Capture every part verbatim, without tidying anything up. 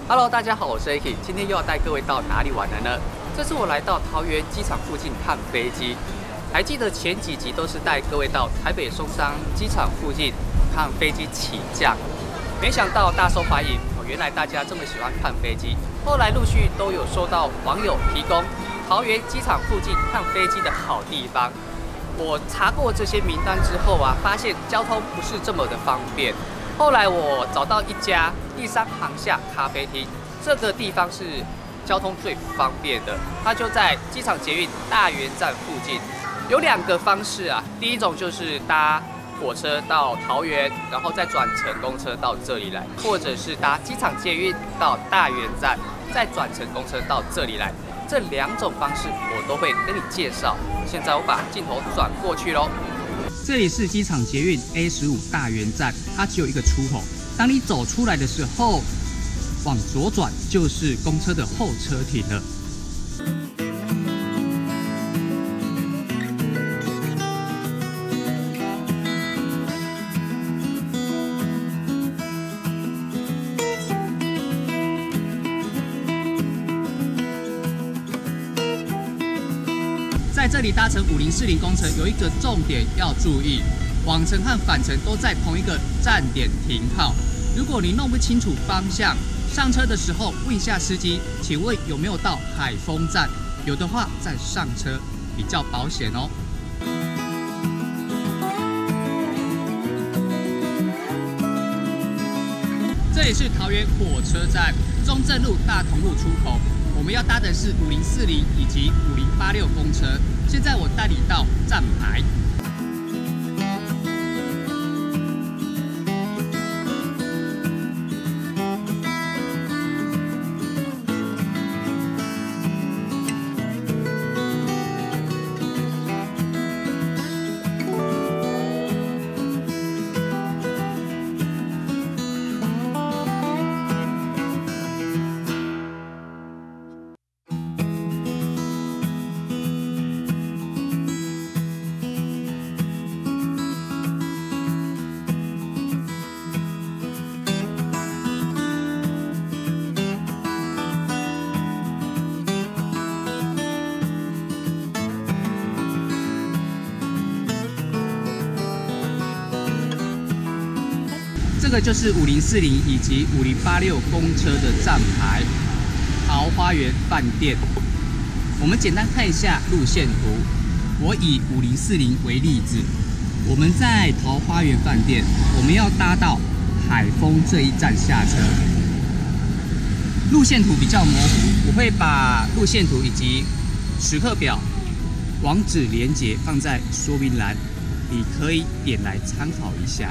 Hello， 大家好，我是 A K， 今天又要带各位到哪里玩了呢？这次我来到桃园机场附近看飞机。还记得前几集都是带各位到台北松山机场附近看飞机起降，没想到大受欢迎哦！原来大家这么喜欢看飞机。后来陆续都有收到网友提供桃园机场附近看飞机的好地方。我查过这些名单之后啊，发现交通不是这么的方便。后来我找到一家第三航厦咖啡厅，这个地方是交通最方便的，它就在机场捷运大园站附近。有两个方式啊，第一种就是搭火车到桃园，然后再转乘公车到这里来，或者是搭机场捷运到大园站，再转乘公车到这里来。这两种方式我都会跟你介绍。现在我把镜头转过去咯。这里是机场捷运 A 十五大园站，它只有一个出口。当你走出来的时候，往左转就是公车的候车亭了。在这里搭乘五零四零公车有一个重点要注意，往程和返程都在同一个站点停靠。如果你弄不清楚方向，上车的时候问一下司机，请问有没有到海丰站？有的话再上车比较保险哦。这里是桃园火车站中正路大同路出口。我们要搭的是五零四零以及五零八六公车。现在我带你到站牌。这个就是五零四零以及五零八六公车的站牌，桃花源饭店。我们简单看一下路线图。我以五零四零为例子，我们在桃花源饭店，我们要搭到海丰这一站下车。路线图比较模糊，我会把路线图以及时刻表、网址连结放在说明栏，你可以点来参考一下。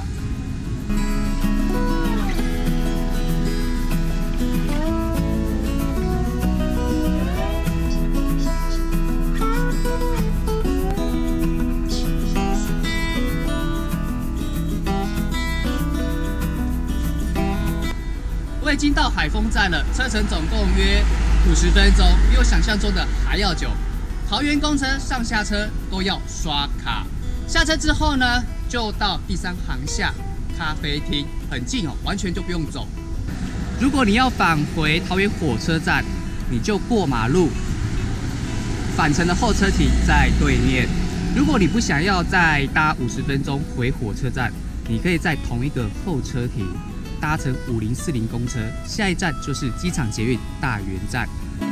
我已经到海丰站了，车程总共约五十分钟，比我想象中的还要久。桃园公车上下车都要刷卡，下车之后呢，就到第三航厦咖啡厅，很近哦，完全就不用走。如果你要返回桃园火车站，你就过马路，返程的候车亭在对面。如果你不想要再搭五十分钟回火车站，你可以在同一个候车亭搭乘五零四零公车，下一站就是机场捷运大园站。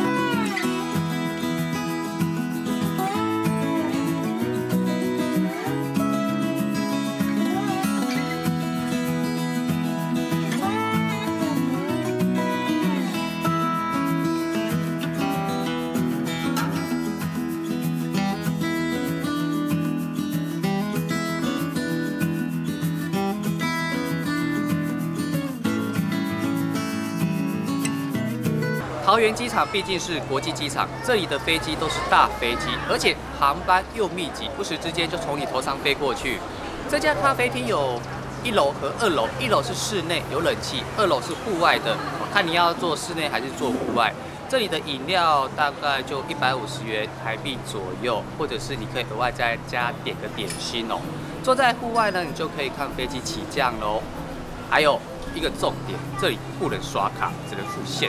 桃园机场毕竟是国际机场，这里的飞机都是大飞机，而且航班又密集，不时之间就从你头上飞过去。这家咖啡厅有一楼和二楼，一楼是室内有冷气，二楼是户外的，看你要做室内还是做户外。这里的饮料大概就一百五十元台币左右，或者是你可以额外再加点个点心哦。坐在户外呢，你就可以看飞机起降喽。还有一个重点，这里不能刷卡，只能付现。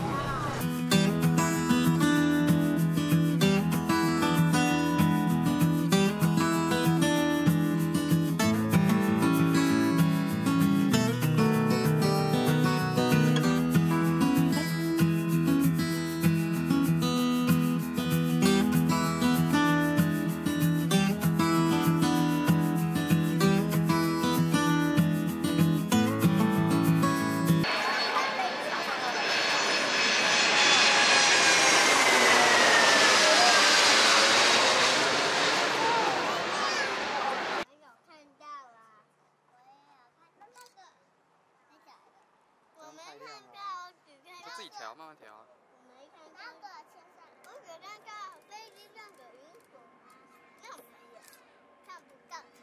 自己调，慢慢调。我没看到那个天上，我只看到飞机上的云朵，那没有，看不到它。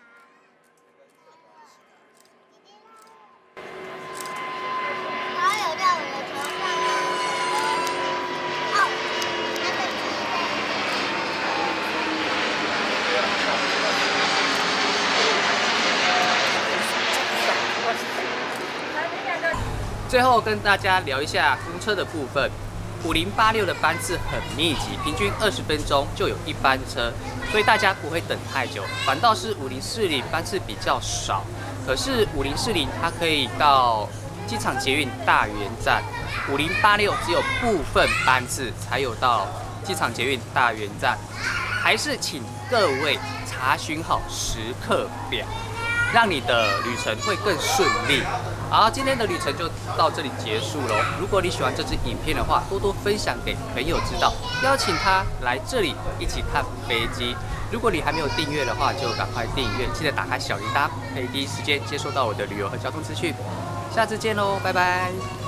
它有在我的头上啊！哦，那个鸡蛋。最后跟大家聊一下公车的部分。 五零八六的班次很密集，平均二十分钟就有一班车，所以大家不会等太久。反倒是五零四零班次比较少，可是五零四零它可以到机场捷运大园站，五零八六只有部分班次才有到机场捷运大园站。还是请各位查询好时刻表，让你的旅程会更顺利。 好，今天的旅程就到这里结束喽。如果你喜欢这支影片的话，多多分享给朋友知道，邀请他来这里一起看飞机。如果你还没有订阅的话，就赶快订阅，记得打开小铃铛，可以第一时间接收到我的旅游和交通资讯。下次见喽，拜拜。